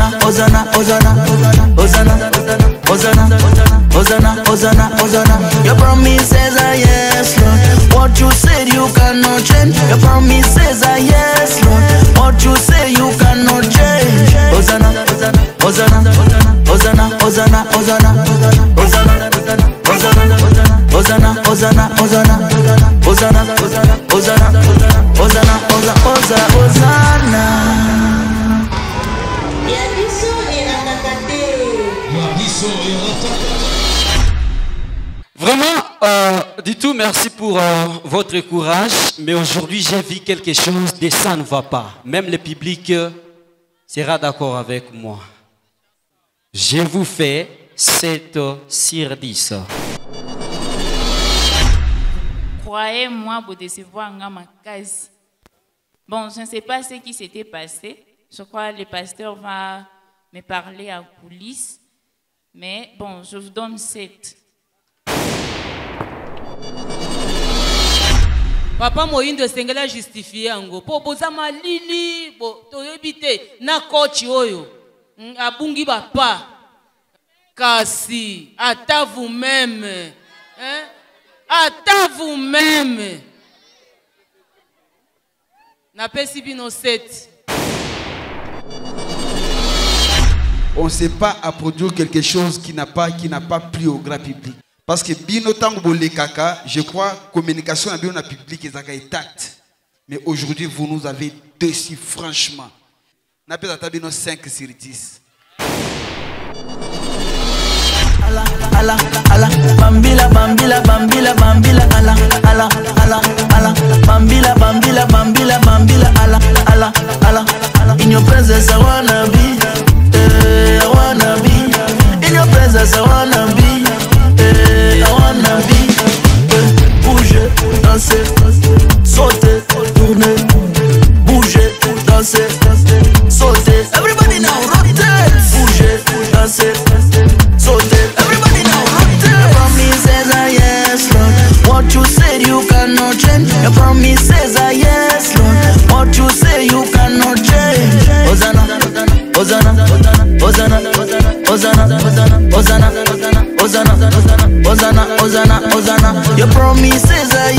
Hosanna, Hosanna, Hosanna, Hosanna, Hosanna, Hosanna, Hosanna. Your promises are yes, Lord. What you said you cannot change. Your promises are yes, Lord. What you say you cannot change. Hosanna, Hosanna, Hosanna, Hosanna, Hosanna, Hosanna, Hosanna, Hosanna, Hosanna, Hosanna, Hosanna, Hosanna, Hosanna, Hosanna. Vraiment, du tout, merci pour votre courage. Mais aujourd'hui, j'ai vu quelque chose de ça ne va pas. Même le public sera d'accord avec moi. Je vous fais 7 sur 10. Croyez-moi, vous décevoir ma case. Bon, je ne sais pas ce qui s'était passé. Je crois que le pasteur va me parler en coulisses. Mais bon, je vous donne 7. Papa Moïndo Sengela justifié ango. Po boza malili, bo toyebite na coach oyo. Abungi bapa. Kasi, ata vous-même. Hein? Ata vous-même. Na pesi bino 7. On ne sait pas à produire quelque chose qui n'a pas plu au grand public. Parce que bino tango le kaka, je crois communication à bien public est tact. Mais aujourd'hui vous nous avez déçus franchement. N'a pas attendu 5 sur 10. Ala, ala, ala, bambila, bambila, bambila, bambila, ala, ala, ala, ala, bambila, bambila, bambila, bambila, ala, ala, ala, ala. In your presence I wanna be, I wanna be. In your presence I wanna be, I wanna be. Bouger, danser, sauter, tourner, bouger, danser, sauter. Everybody now rotate. Bouger, danser, sauter. Everybody now rotate. Your promises are yes, Lord. What you said you cannot change. Your promises are yes, Lord. What you say you cannot change. Hosanna, Hosanna, Hosanna, Hosanna, Hosanna, Hosanna, Hosanna, Hosanna, Hosanna, Hosanna. Your promises are